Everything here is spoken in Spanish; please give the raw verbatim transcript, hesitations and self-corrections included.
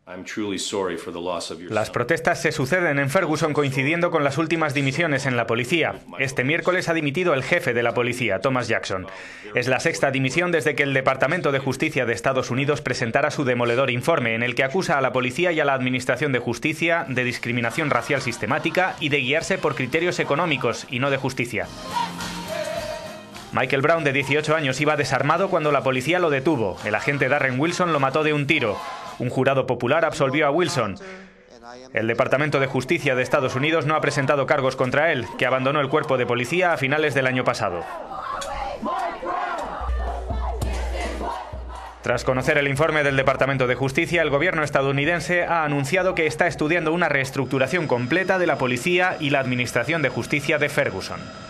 Las protestas se suceden en Ferguson coincidiendo con las últimas dimisiones en la policía. Este miércoles ha dimitido el jefe de la policía, Thomas Jackson. Es la sexta dimisión desde que el Departamento de Justicia de Estados Unidos presentara su demoledor informe, en el que acusa a la policía y a la Administración de Justicia de discriminación racial sistemática y de guiarse por criterios económicos y no de justicia. Michael Brown, de dieciocho años, iba desarmado cuando la policía lo detuvo. El agente Darren Wilson lo mató de un tiro. Un jurado popular absolvió a Wilson. El Departamento de Justicia de Estados Unidos no ha presentado cargos contra él, que abandonó el cuerpo de policía a finales del año pasado. Tras conocer el informe del Departamento de Justicia, el gobierno estadounidense ha anunciado que está estudiando una reestructuración completa de la policía y la Administración de Justicia de Ferguson.